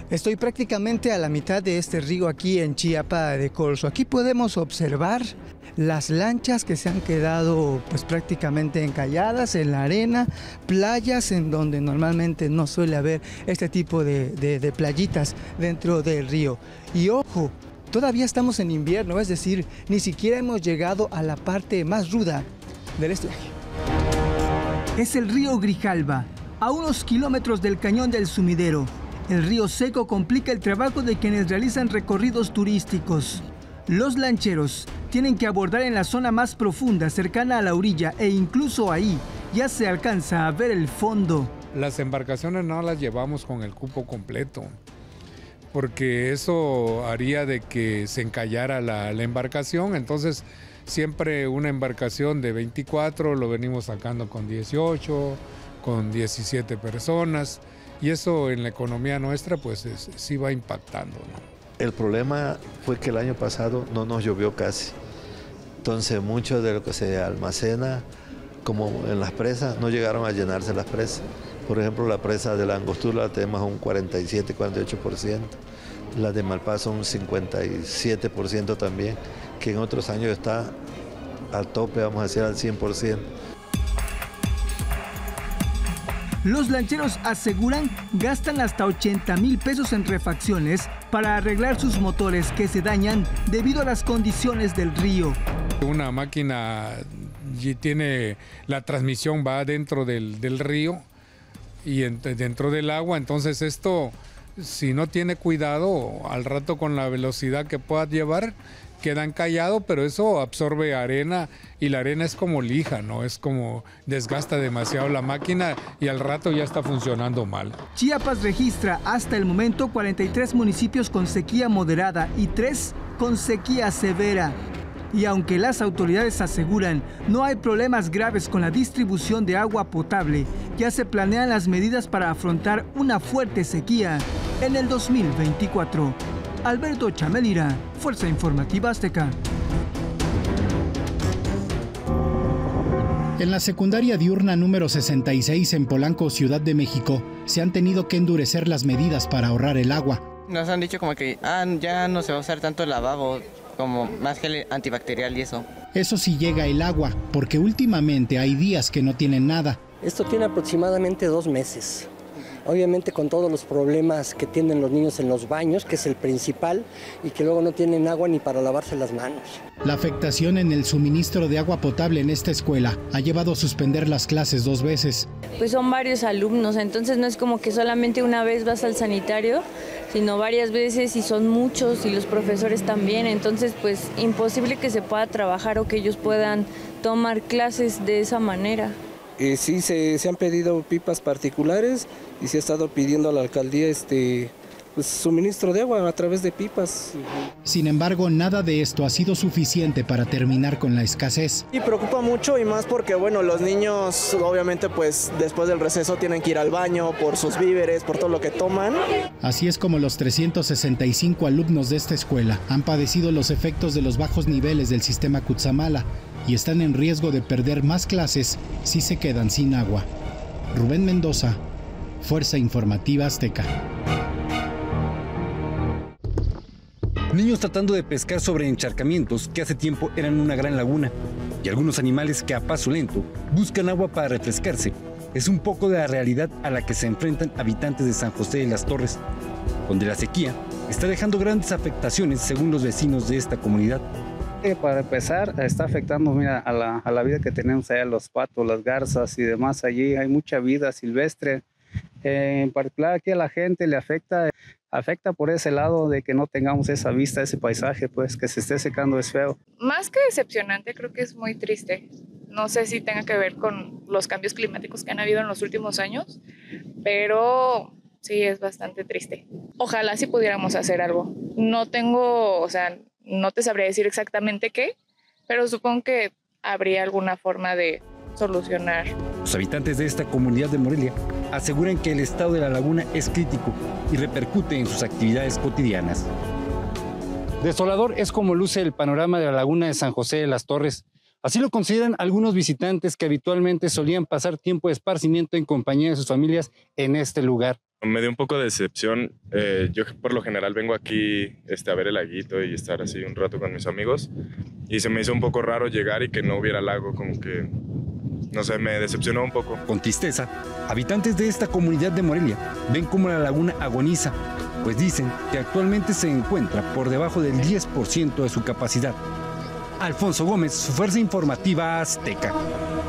Estoy prácticamente a la mitad de este río aquí en Chiapa de Corzo. Aquí podemos observar las lanchas que se han quedado pues prácticamente encalladas en la arena, playas en donde normalmente no suele haber este tipo de playitas dentro del río. Y ojo, todavía estamos en invierno, es decir, ni siquiera hemos llegado a la parte más ruda del estiaje. Es el río Grijalva, a unos kilómetros del cañón del Sumidero. El río seco complica el trabajo de quienes realizan recorridos turísticos. Los lancheros tienen que abordar en la zona más profunda, cercana a la orilla, e incluso ahí ya se alcanza a ver el fondo. Las embarcaciones no las llevamos con el cupo completo, porque eso haría de que se encallara la embarcación. Entonces siempre una embarcación de 24 lo venimos sacando con 18, con 17 personas. Y eso en la economía nuestra pues sí va impactando, ¿no? El problema fue que el año pasado no nos llovió casi. Entonces mucho de lo que se almacena, como en las presas, no llegaron a llenarse las presas. Por ejemplo, la presa de la Angostura tenemos un 47-48%. La de Malpaso un 57% también, que en otros años está al tope, vamos a decir al 100%. Los lancheros aseguran gastan hasta 80,000 pesos en refacciones para arreglar sus motores que se dañan debido a las condiciones del río. Una máquina tiene, la transmisión va dentro del río y dentro del agua, entonces esto, si no tiene cuidado, al rato con la velocidad que pueda llevar, queda encallado, pero eso absorbe arena y la arena es como lija, ¿no? Es como desgasta demasiado la máquina y al rato ya está funcionando mal. Chiapas registra hasta el momento 43 municipios con sequía moderada y 3 con sequía severa. Y aunque las autoridades aseguran no hay problemas graves con la distribución de agua potable, ya se planean las medidas para afrontar una fuerte sequía en el 2024. Alberto Chamelira, Fuerza Informativa Azteca. En la secundaria diurna número 66 en Polanco, Ciudad de México, se han tenido que endurecer las medidas para ahorrar el agua. Nos han dicho como que ya no se va a usar tanto el lavabo, como más gel antibacterial y eso. Eso sí llega el agua, porque últimamente hay días que no tienen nada. Esto tiene aproximadamente 2 meses. Obviamente con todos los problemas que tienen los niños en los baños, que es el principal, y que luego no tienen agua ni para lavarse las manos. La afectación en el suministro de agua potable en esta escuela ha llevado a suspender las clases 2 veces. Pues son varios alumnos, entonces no es como que solamente una vez vas al sanitario, sino varias veces y son muchos y los profesores también, entonces pues imposible que se pueda trabajar o que ellos puedan tomar clases de esa manera. Sí, se han pedido pipas particulares y se ha estado pidiendo a la alcaldía pues, suministro de agua a través de pipas. Sin embargo, nada de esto ha sido suficiente para terminar con la escasez. Y preocupa mucho y más porque, bueno, los niños obviamente pues después del receso tienen que ir al baño por sus víveres, por todo lo que toman. Así es como los 365 alumnos de esta escuela han padecido los efectos de los bajos niveles del sistema Cutzamala y están en riesgo de perder más clases si se quedan sin agua. Rubén Mendoza, Fuerza Informativa Azteca. Niños tratando de pescar sobre encharcamientos que hace tiempo eran una gran laguna, y algunos animales que a paso lento buscan agua para refrescarse. Es un poco de la realidad a la que se enfrentan habitantes de San José de las Torres, donde la sequía está dejando grandes afectaciones según los vecinos de esta comunidad. Para empezar, está afectando a la vida que tenemos allá, los patos, las garzas y demás. Allí hay mucha vida silvestre. En particular aquí a la gente le afecta por ese lado de que no tengamos esa vista, ese paisaje, pues que se esté secando es feo. Más que decepcionante, creo que es muy triste. No sé si tenga que ver con los cambios climáticos que han habido en los últimos años, pero sí es bastante triste. Ojalá sí pudiéramos hacer algo. No te sabría decir exactamente qué, pero supongo que habría alguna forma de solucionar. Los habitantes de esta comunidad de Morelia aseguran que el estado de la laguna es crítico y repercute en sus actividades cotidianas. Desolador es como luce el panorama de la laguna de San José de las Torres, Así lo consideran algunos visitantes que habitualmente solían pasar tiempo de esparcimiento en compañía de sus familias en este lugar. Me dio un poco de decepción. Yo por lo general vengo aquí a ver el laguito y estar así un rato con mis amigos. Y se me hizo un poco raro llegar y que no hubiera lago, como que, no sé, me decepcionó un poco. Con tristeza, habitantes de esta comunidad de Morelia ven cómo la laguna agoniza, pues dicen que actualmente se encuentra por debajo del 10% de su capacidad. Alfonso Gómez, Fuerza Informativa Azteca.